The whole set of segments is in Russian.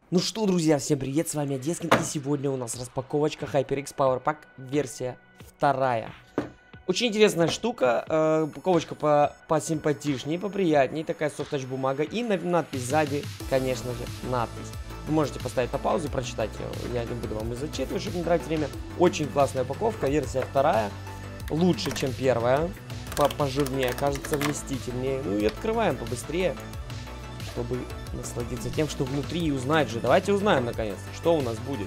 Ну что, друзья, всем привет, с вами Одескин, и сегодня у нас распаковочка HyperX Power Pack версия 2. Очень интересная штука, упаковочка посимпатичнее, поприятнее, такая софт-тач бумага, и надпись сзади, конечно же, надпись. Вы можете поставить на паузу и прочитать ее, я не буду вам и зачитывать, чтобы не тратить время. Очень классная упаковка, версия 2, лучше, чем первая, пожирнее, кажется, вместительнее. Ну и открываем побыстрее, чтобы насладиться тем, что внутри, и узнать же. Давайте узнаем, наконец-то, что у нас будет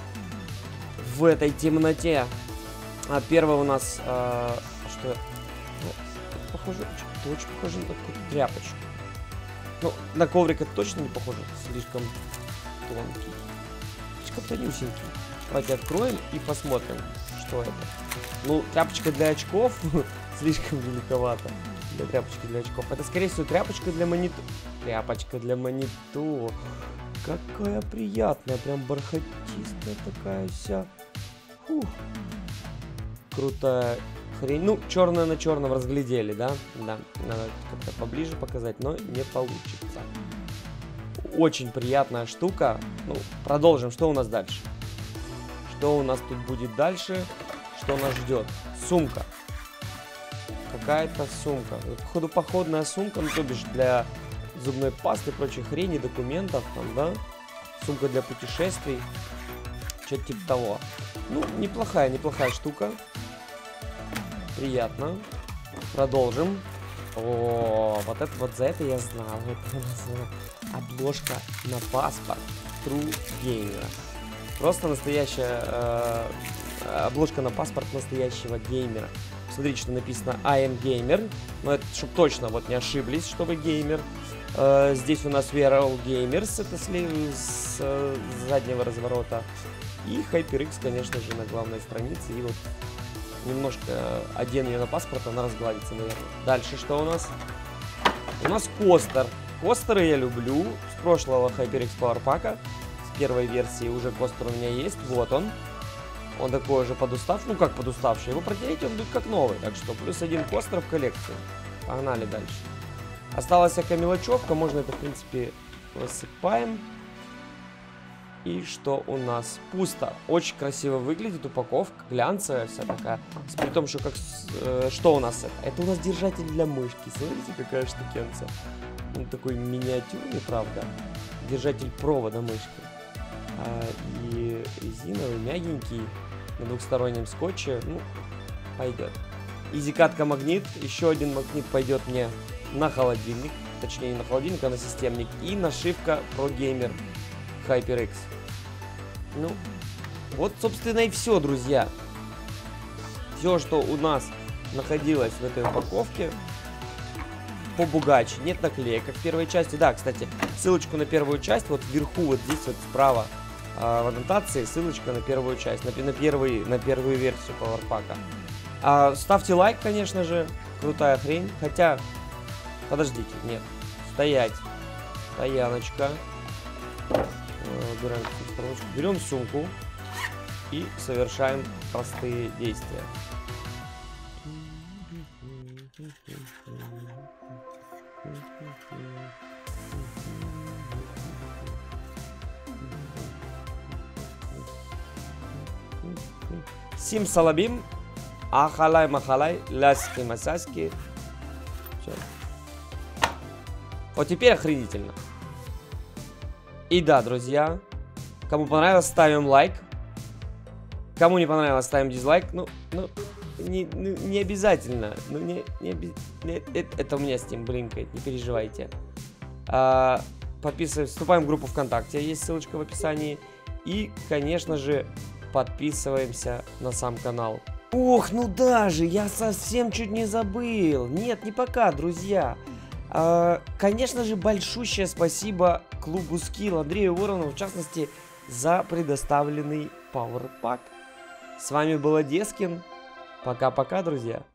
в этой темноте. Первое у нас... что? Ну, похоже, это очень похоже на такую тряпочку. Ну, на коврик это точно не похоже. Слишком тонкий. Слишком тонюсенький. Давайте откроем и посмотрим, что это. Ну, тряпочка для очков слишком великовата. Для тряпочки для очков. Это, скорее всего, тряпочка для монитора. Тряпочка для монитора. Какая приятная. Прям бархатистая такая вся. Фух. Крутая хрень. Ну, черное на черном разглядели, да? Да. Надо как-то поближе показать, но не получится. Очень приятная штука. Ну, продолжим. Что у нас дальше? Что у нас тут будет дальше? Что нас ждет? Сумка. Какая-то сумка. Походу, походная сумка, ну, то бишь для зубной пасты, прочей хрени, документов, там, да? Сумка для путешествий. Что-то типа того. Ну, неплохая штука. Приятно. Продолжим. О, вот это вот за это я знал. Вот обложка на паспорт True Gamer. Просто настоящая обложка на паспорт настоящего геймера. Смотрите, что написано I am gamer. Но это, чтобы точно вот не ошиблись, чтобы геймер. Здесь у нас We are all gamers. Это с заднего разворота. И HyperX, конечно же, на главной странице. И вот немножко одену ее на паспорт, она разгладится, наверное. Дальше что у нас? У нас костер. Костеры я люблю. С прошлого HyperX Power Pack. С первой версии уже костер у меня есть. Вот он. Он такой же подуставший. Ну как подуставший. Его протереть, он будет как новый. Так что плюс один костер в коллекции. Погнали дальше. Осталась всякая мелочевка. Можно это, в принципе, высыпаем. И что у нас? Пусто. Очень красиво выглядит упаковка. Глянцевая вся такая. При том, что как... что у нас это? Это у нас держатель для мышки. Смотрите, какая штукенция. Он такой миниатюрный, правда. Держатель провода мышки. И резиновый, мягенький. На двухстороннем скотче. Ну, пойдет. Изикатка магнит. Еще один магнит пойдет мне на холодильник. Точнее, не на холодильник, а на системник. И нашивка Pro Gamer HyperX. Ну, вот, собственно, и все, друзья. Все, что у нас находилось в этой упаковке. Побогаче. Нет наклеек, как в первой части. Да, кстати, ссылочку на первую часть. Вот вверху, вот здесь вот справа в аннотации ссылочка на первую часть. На первую версию PowerPack. Ставьте лайк, конечно же. Крутая хрень. Хотя, подождите, нет. Стоять. Стояночка. Убираем строчку. Берем сумку и совершаем простые действия. Сим салабим, ахалай махалай, ляски масаски. Вот теперь охренительно. И да, друзья, кому понравилось, ставим лайк. Кому не понравилось, ставим дизлайк. Ну не обязательно. Ну, это у меня Steam блинкает, не переживайте. Подписываемся, вступаем в группу ВКонтакте, есть ссылочка в описании. И, конечно же, подписываемся на сам канал. Ох, ну даже, я совсем чуть не забыл. Нет, не пока, друзья. Конечно же, большущее спасибо клубу Skill, Андрею Воронову, в частности, за предоставленный Power Pack. С вами был Одескин. Пока-пока, друзья.